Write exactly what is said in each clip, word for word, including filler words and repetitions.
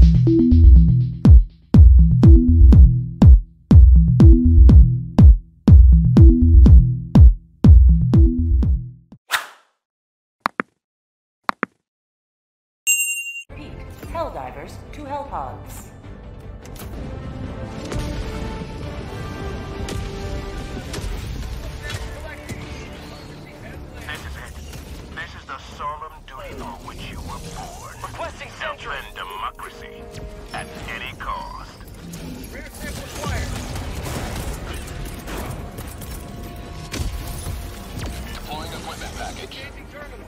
Helldivers to Hellpods. This is it. This is the solemn duty for which you were born. Requesting sentry. Defend democracy at any cost. Rear sample acquired. Deploying equipment package. Engaging terminal.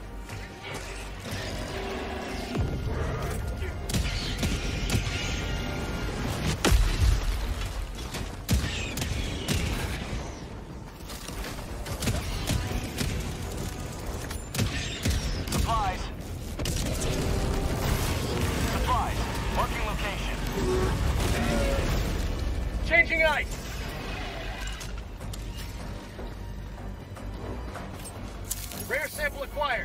Supplies. Supplies. Marking location. Changing ice. Rare sample acquired.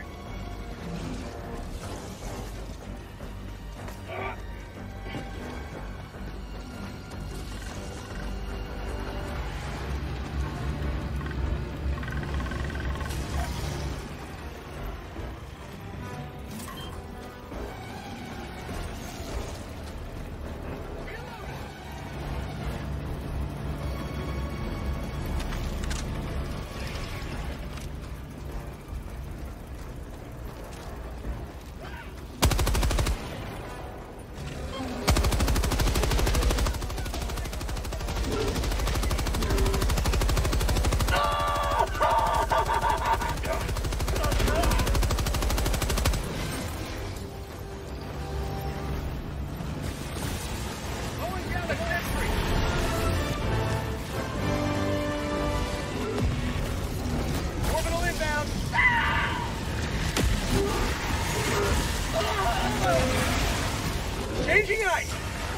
Changing ice!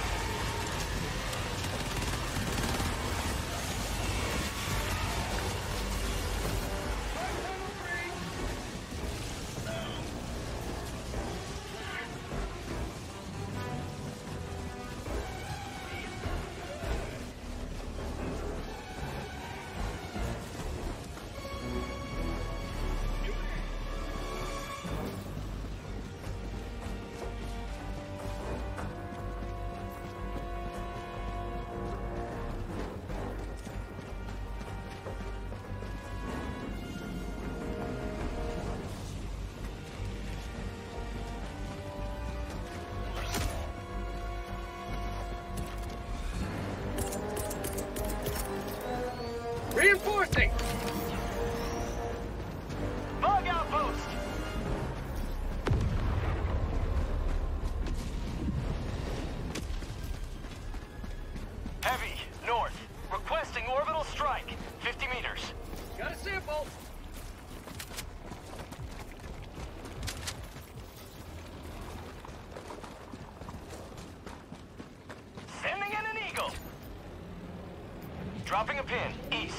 Reinforcing! Bug outpost! Heavy, north. Requesting orbital strike. fifty meters. Got a sample! Sending in an eagle. Dropping a pin, east.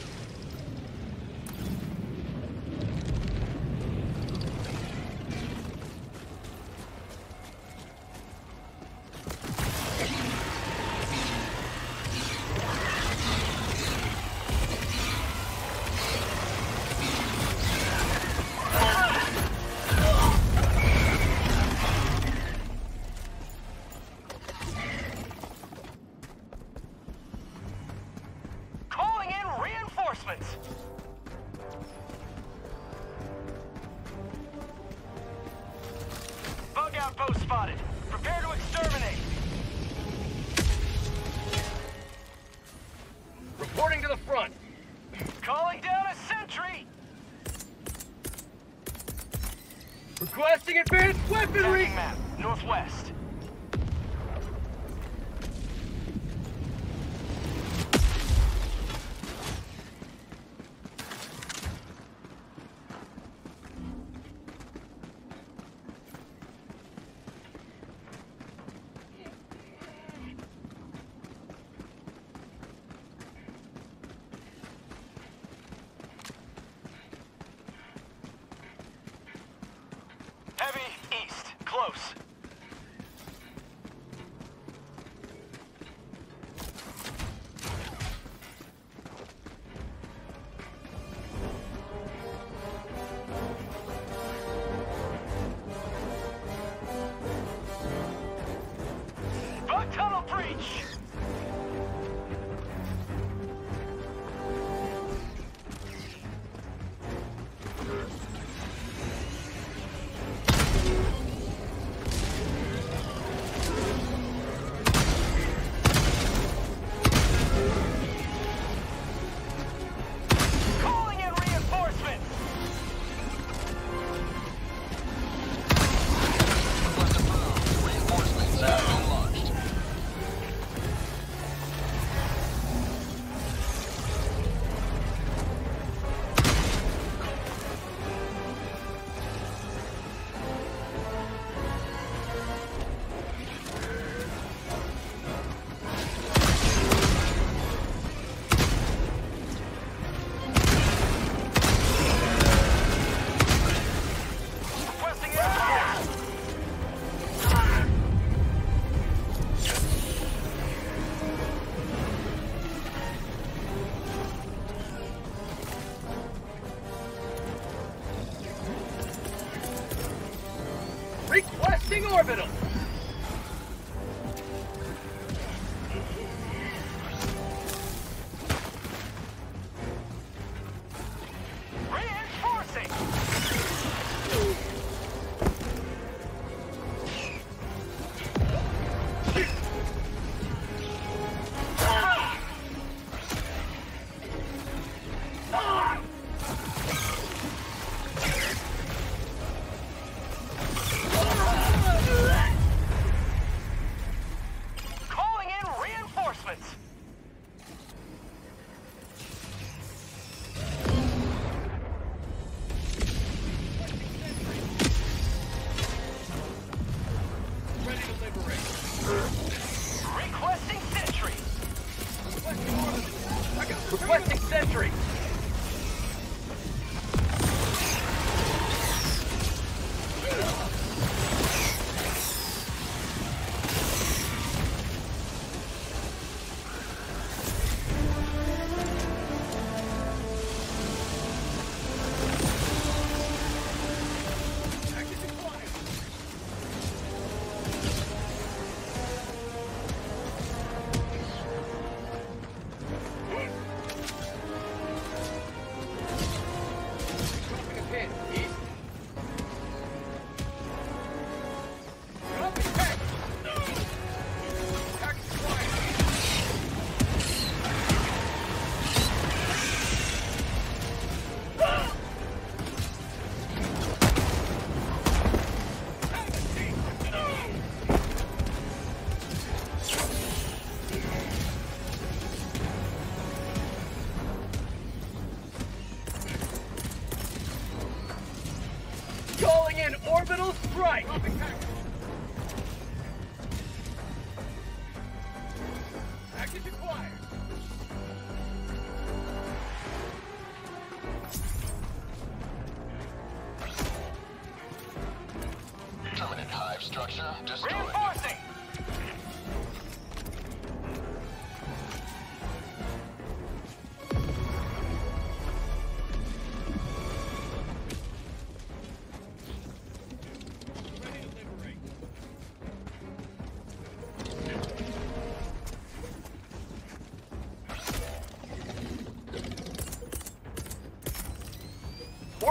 Calling in reinforcements. Bug outpost spotted. Prepare to exterminate. Reporting to the front. Calling down a sentry. Requesting advanced weaponry! Tracking map, northwest. Heavy, east, close.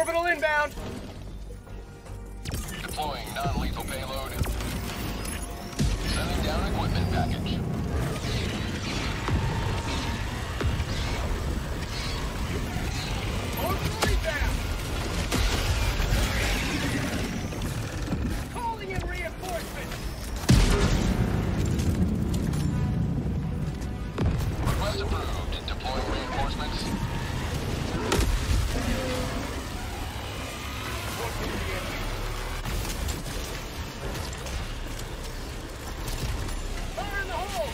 Orbital inbound. Deploying non-lethal payload. Sending down equipment package. Orbital inbound. Calling in reinforcements. Request approved. Deploying reinforcements. Fire in the hole.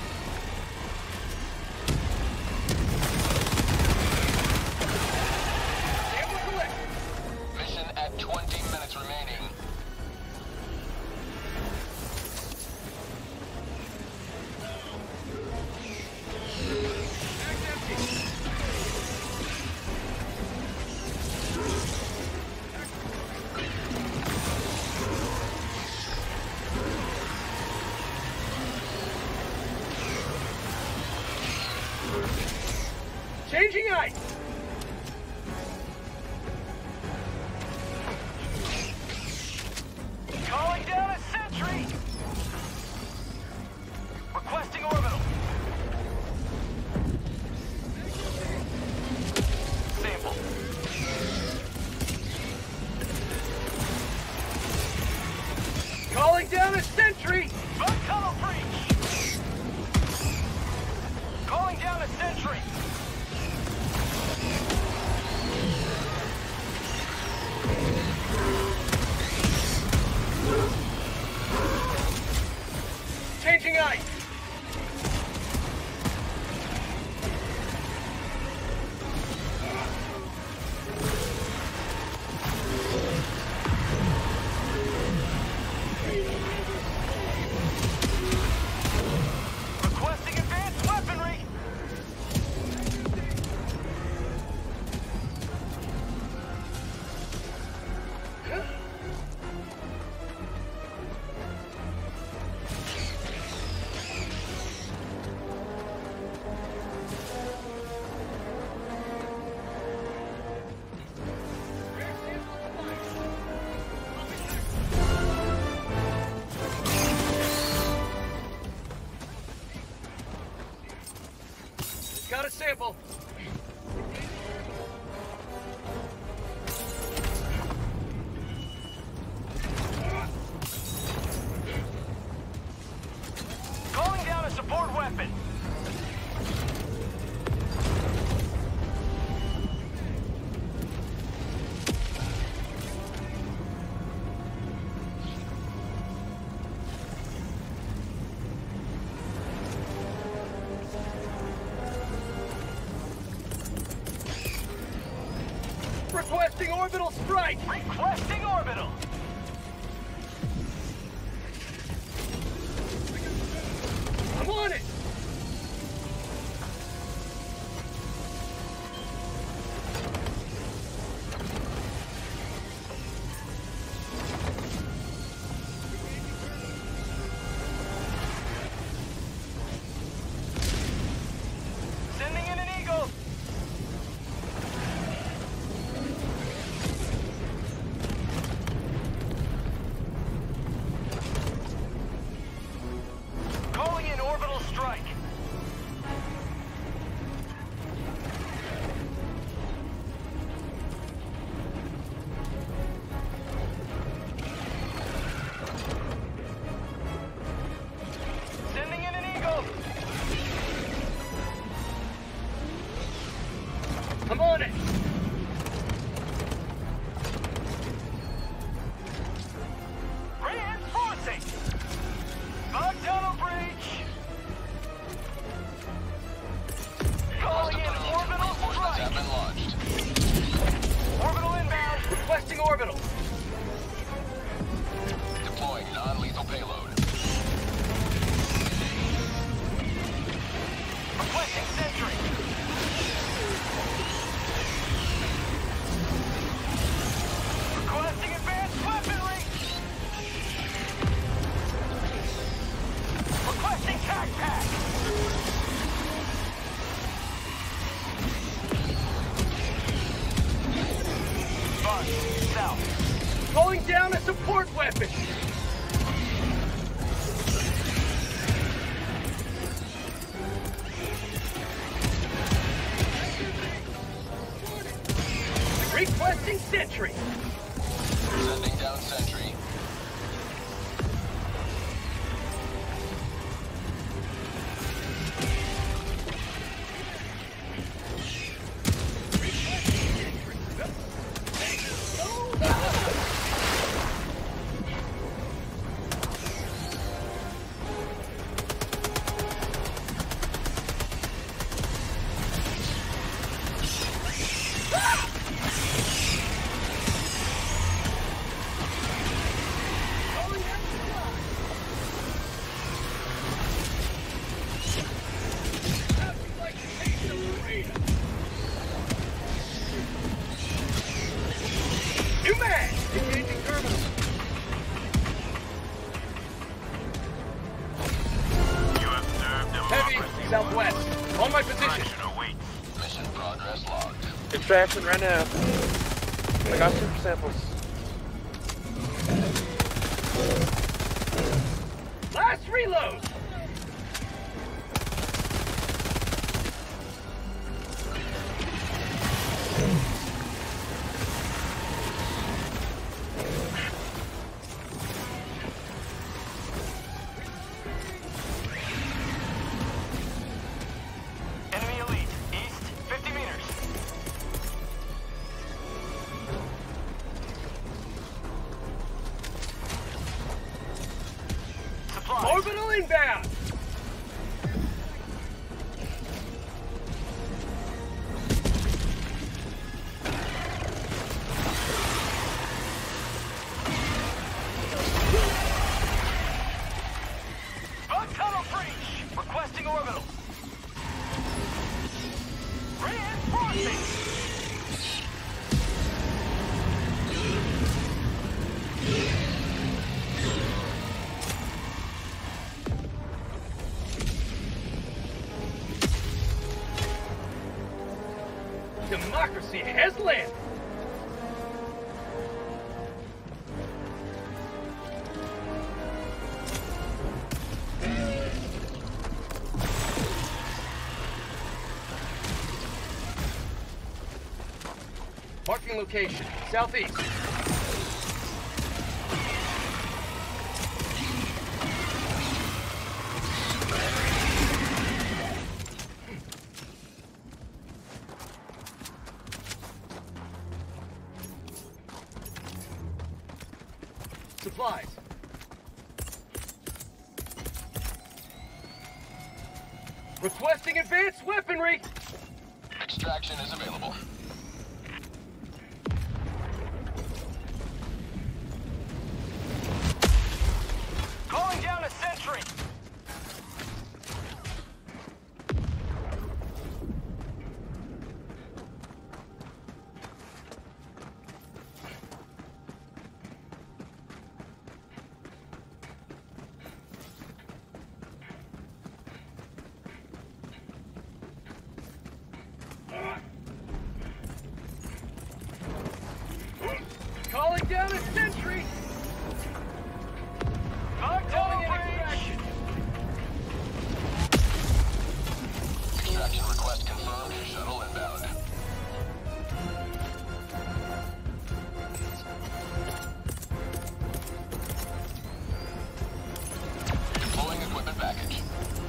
Sample collected. Mission at twenty minutes remaining. Back empty. Changing ice. Calling down a sentry! Requesting orbital. Sample. Calling down a sentry. Bug tunnel breach! Calling down a sentry! Changing ice. Requesting advanced weaponry! Got a sample. Calling down a support weapon! Requesting orbital strike. Requesting orbital! I'm on it. Sending in an eagle! weapon! Requesting sentry! Sending down sentry. Southwest. On my position. Mission progress logged. Extraction right now. I got super samples. Last reload! Orbital inbound! Bug tunnel breach! Requesting orbital. Reinforcing! Democracy has landed! Marking location, southeast. Supplies. Requesting advanced weaponry. Extraction is available. Calling down a sentry. Calling down a sentry! Calling in extraction! Extraction request confirmed. Shuttle inbound. Deploying equipment package.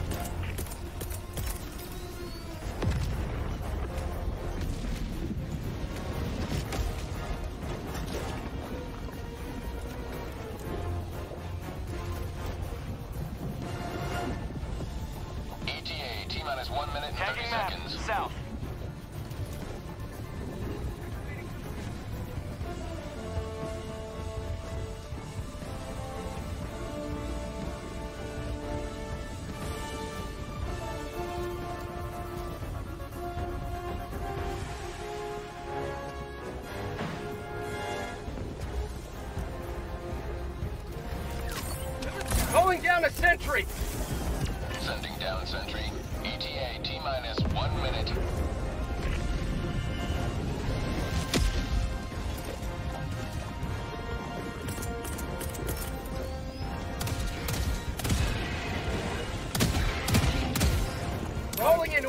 T-minus one minute and thirty seconds. South. Calling down a sentry! Sending down sentry. E T A T-minus one minute.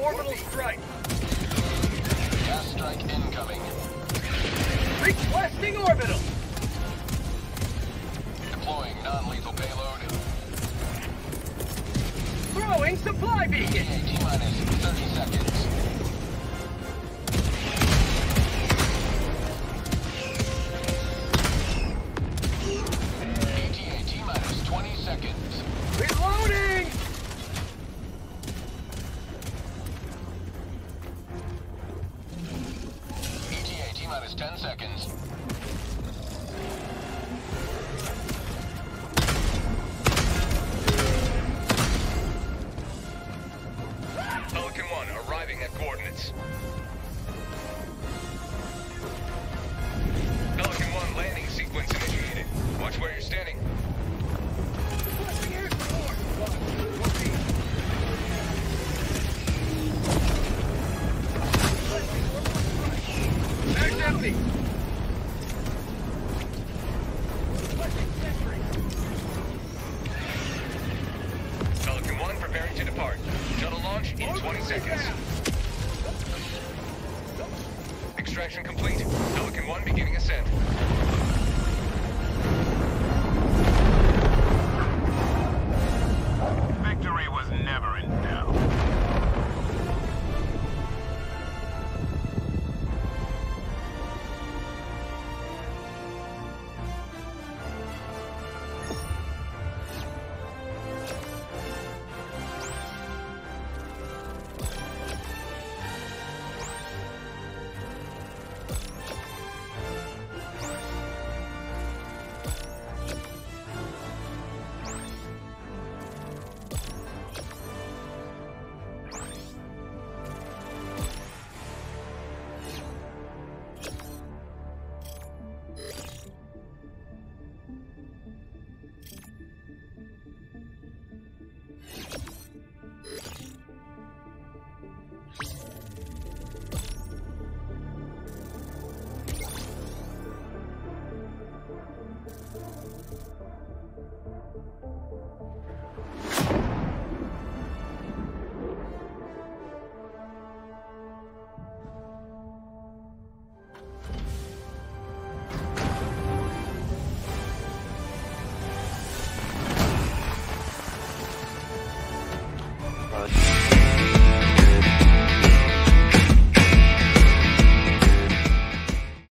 orbital strike. Gas strike incoming. Requesting orbital. Deploying non-lethal payload. Throwing supply beacon. T-minus thirty seconds. E T A T-minus twenty seconds. Reloading. E T A T-minus ten seconds. Pelican one arriving at coordinates. Pelican one landing sequence initiated. Watch where you're standing. Bag's empty. Pelican one preparing to depart. Shuttle launch in twenty seconds. Extraction complete. Pelican one beginning ascent. Victory was never in doubt. Uh,